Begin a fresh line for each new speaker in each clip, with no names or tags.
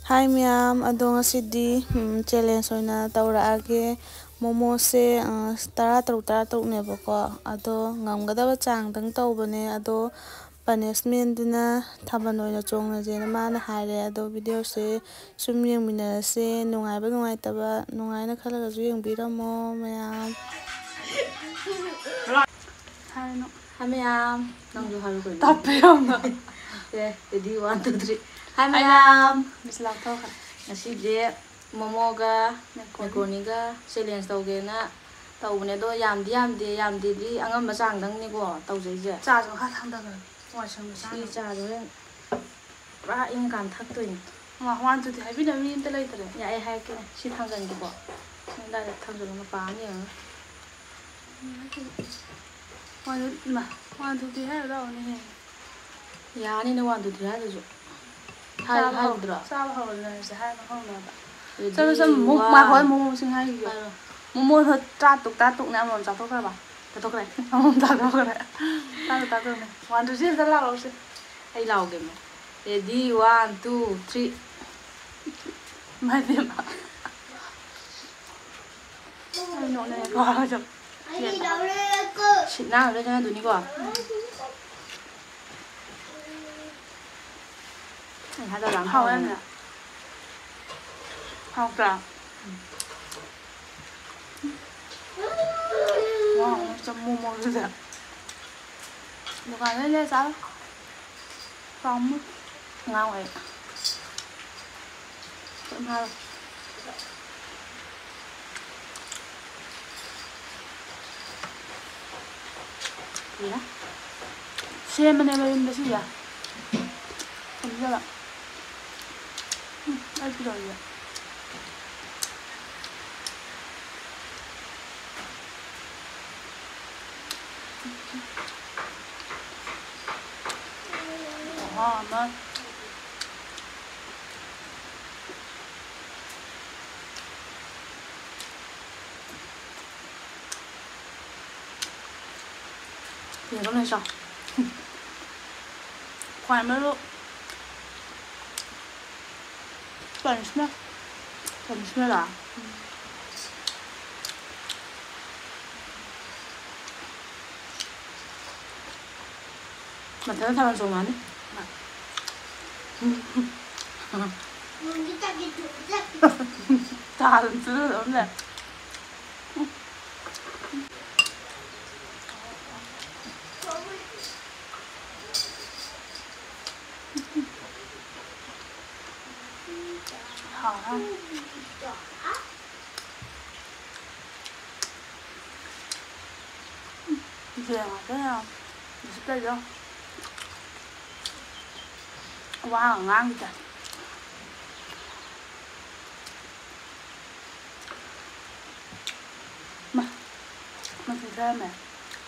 Hi ma'am, ꯑꯗꯣ ꯉꯁꯤꯗꯤ ꯆꯦꯂꯦꯟꯖ ꯑꯣꯏꯅ ꯇꯧꯔꯛꯑꯒꯦ ꯃꯣꯃꯣꯁꯦ ꯇꯔꯥꯇꯔꯨꯛꯅꯦꯕꯀꯣ ꯑꯗꯣ ꯉꯝꯒꯗꯕ ꯆꯥꯡꯗꯪ ꯇꯧꯕꯅꯦ ꯑꯗꯣ ꯄꯅꯤꯁꯃꯦꯟꯗꯨꯅ ꯊꯥꯕꯜ ꯑꯣꯏꯅ ꯆꯣꯡꯉꯁꯦꯅ ꯃꯥꯅ ꯍꯥꯏꯔꯦ ꯑꯗꯣ ꯚꯤꯗꯤꯑꯣꯁꯦ ꯁꯨꯝ ꯌꯦꯡꯃꯤꯟꯅꯔꯁꯦ ꯅꯨꯡꯉꯥꯏꯕ ꯅꯨꯡꯉꯥꯏꯇꯕ ꯅꯨꯡꯉꯥꯏꯅ ꯈꯜꯂꯒꯁꯨ ꯌꯦꯡꯕꯤꯔꯝꯃꯣ ꯃꯌꯥꯝ
하이노
하메얌 낭도 하루고
답변나
네 레디 1 2 3 하메얌
미슬라토가
ngasije momoga macaroniga challenge tawgena tawbnedo yamdi angamba changdangni ko tawjeje
짜죠 하상다가 와셔
si chajo ra ing kan thaktoin
와 완두디 하비나 미인데 라이더래
ya ai hai ke si thanggan gi bo da thangjan ma pa ni
완두디 해라 오늘
ya ni no wandu dra jo
하이드라 싸바하고는 이제 하나 하나다 저기서 목마 모모싱 하이요 모모서 따뚝 내 한번 잡아가 봐
tatok rai
한번 잡아가 따뚝네 완두지 달라 오시
ai lao ge me ready 1 2 3
마이데마 아이 노네 가자
신나 그래 저 눈이 거 하다 랑
하와야 하오까 와 진짜 모모 주세요 누가 내자 phòng ngon vậy tụi hai
gì đó
xem bên em là gì vậy không biết là ai biết rồi nó
thì nó lên sao
khoai mấy lúc toàn smell à
mà thấy nó thằng sống đi
다른 뜻은 없네. 이제 그냥 20대죠. 와, ngon mà thử thêm này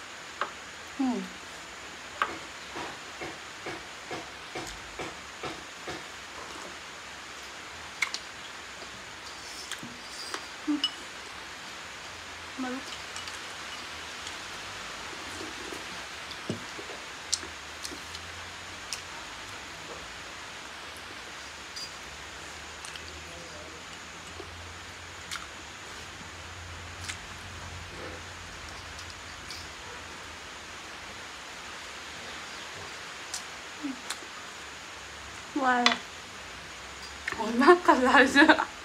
와, 얼마까지 하지?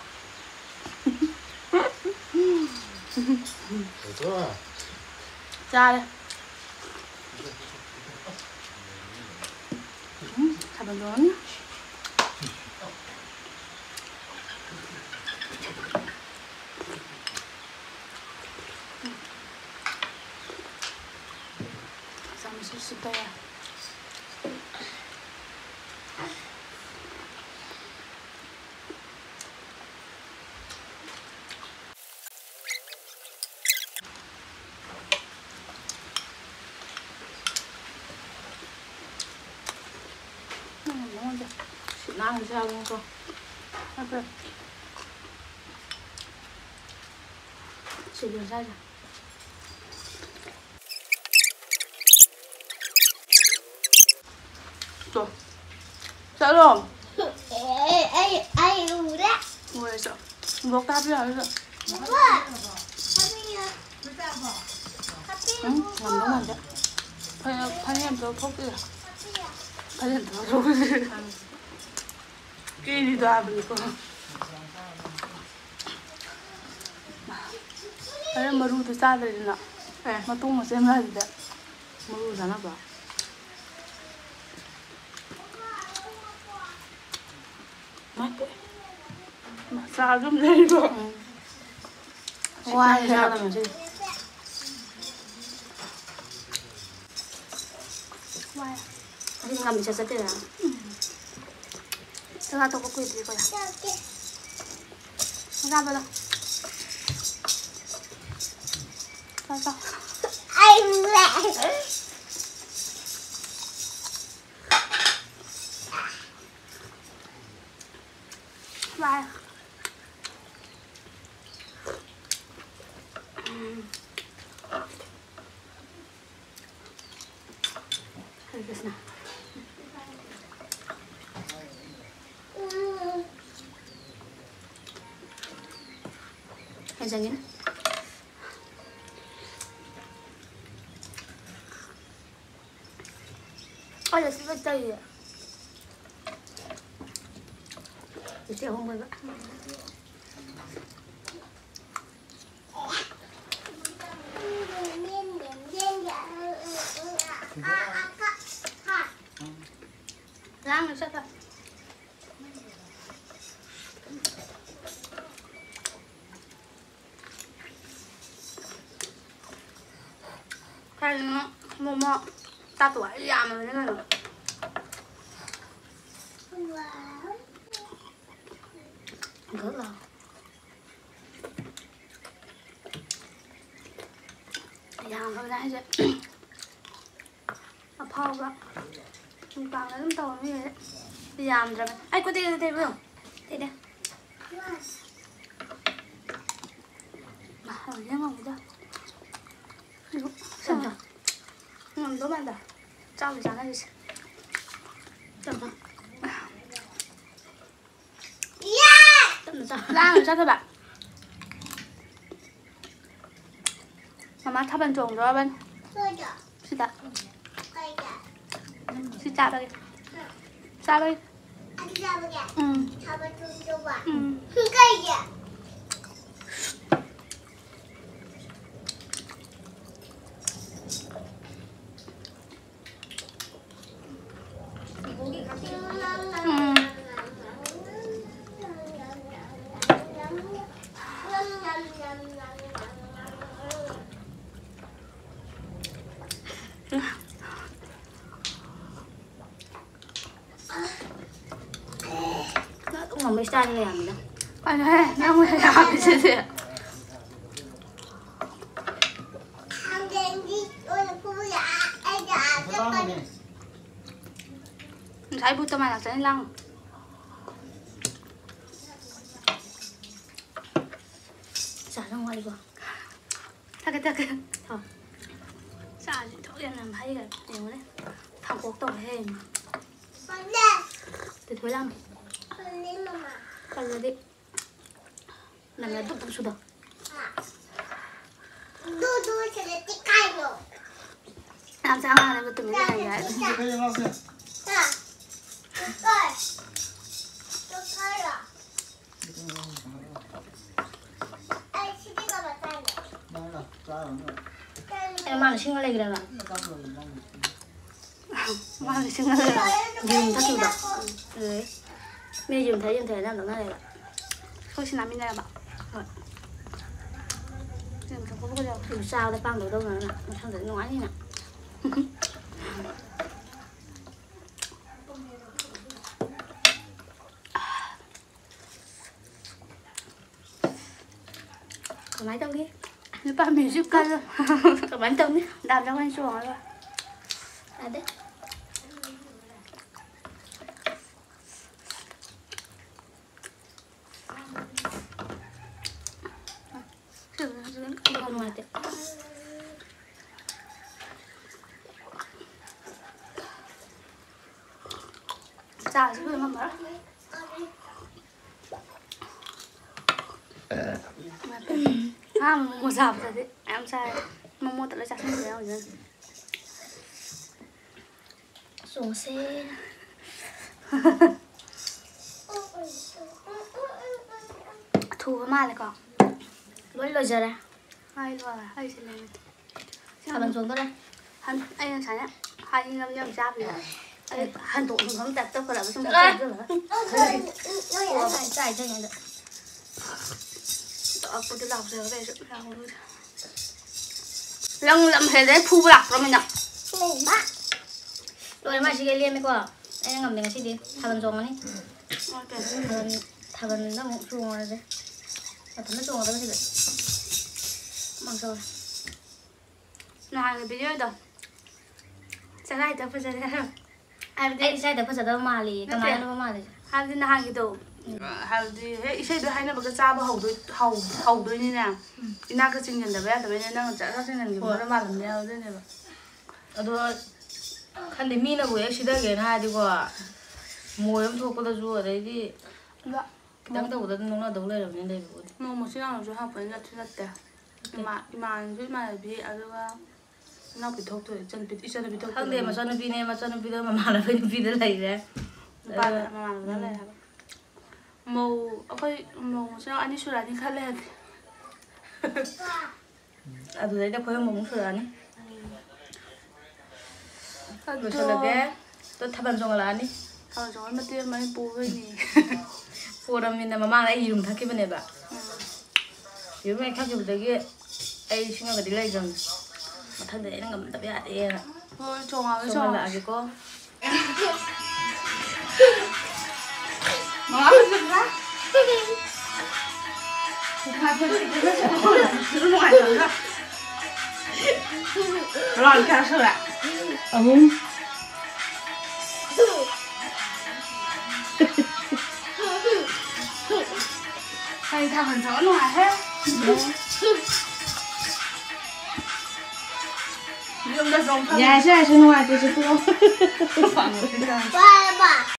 자, 잡아놓은. 잠시 쉬다야.
làm sao luôn cô sử dụng ra rồi
rồi sao luôn
ai
Luộc cáp rồi rồi. Làm đúng rồi đấy. Phải em cho thuốc đi. Phải em cho thuốc đi. Cái đi ra bên cô. Phải em maru thì sao đây nè. Mà tung mà xem ra gì đấy. Maru ra nó bảo. Sao cũng đây rồi.
Wow, sao làm gì?
Wow.
Anh làm gì sẽ thế nào?
Ra tôi có quỳ gì coi. Ra bây giờ. Sao?
Anh mẹ.
Wow.
Harus nah. Jangan.
Ôi là sẽ chơi à?
Chị không quên vậy.
Rang rồi sao thôi. Cái nó mò ta tuổi làm rồi thế này rồi.
Rất là.
Làm rồi đấy chứ. Phao đó. Mình bảo là tàu như thế. Đi làm rồi. Ai có tiền thế không? Thế đây. Mà ở đây ngon vậy đâu.
Xem rồi.
Ngon đó bạn à. Sao thì sáng nay gì?
Xem rồi. Xem rồi sao?
Rang rồi sao thôi bạn? Mama thắp bên chuồng rồi bên. Xin tạ. Xin chào đây. Sao đây?
Cũng là mấy sai như làm đó.
Anh ơi, nó không phải làm cái gì ạ? Saya butuh mana saya lang.
Xả ra ngoài đi vào.
Thôi.
Thôi.
Sao thì thôi em làm hay rồi.
Đều đấy.
Thằng cuộc tổng hề mà.
Từ thứ 5. Còn giờ đi. Làm là tụt xuống được.
Làm sao mà lại từng cái này vậy?
Em mang sinh lên cái này
Mà thì xin lỗi.
dùng thắt chịu được. Đấy. Mình dùng thế làm được này.
Thôi xin làm bên đây bảo. Rồi. Dùng cho có đâu.
Làm sao để băng được đâu nữa nè. Nó không thể nói như nè. Cầm máy tông đi.
Nếu bạn mình giúp cân rồi.
Cầm bánh tông đi.
Đạp cho anh chuồng rồi.
À đấy. Không ngoài đấy.
Sao chứ không mở.
뭐 잡다지? 안 잘. 뭐 떨어 잡는데요, 이제. 소세. Thu mai lại còn mới lôi giờ đây hai rồi hai xin lên sao bằng xuống tới đây hắn anh sáng á hai năm năm ra bây giờ hắn tụ không đặt tôi phải làm trong cái rồi nó chạy cho nhận được tôi có cái lọc giờ về sự làm luôn lăng lậm hết đấy thu lạc rồi mình ạ rồi mà chị liên mấy quả anh ngầm đừng chị đi thằng bằng xuống đi thằng bằng nó một chuồng rồi đấy thằng nó chuồng rồi đấy bằng rồi nào người video đâu sẽ lại tập sẽ ra ai sẽ tập sẽ đâu mà lì cái máy nó mà lì hai दिन hàng cái đồ
hai đi hết ít được hai năm bữa cha bao hầu đôi như nào cái nào cái chương trình tập nên đang chạy ra chương trình gì mà làm đeo thế này mà
rồi khăn để mi nó buổi ấy đã cái hai đi qua mùi em thuộc có được rồi đấy đi đang đầu đó nó đầu lên rồi nên đây
một chiếc nào rồi học với là chuyên nghiệp mà biết mà bị ở đâu nó bị thốt rồi chân bị thốt
không để mà cho nó vi đâu mà là phải vi đấy này đấy
mà nó này màu màu sao anh đi sửa lại thì khác lên
từ đấy đã khơi màu muốn sửa này rồi sau đó cái tôi thắp bàn xong là anh đi
rồi mà tiền mấy bù với gì
bù làm mình mà mang lại dùng thắc cái bên này bà nếu mà khác chụp đấy cái ai xin cái đi lấy gần mà thân đấy nó ngầm tập vậy đi
thôi trồng áo
trồng lại cái cô
nó dừng ra hai phân giữ ngoài rồi đó rồi cả sửa lại thầy thằng phần rõ ngoài hết
dạ sẽ ngoài thì sẽ không
khoảng một cái
Ba ba.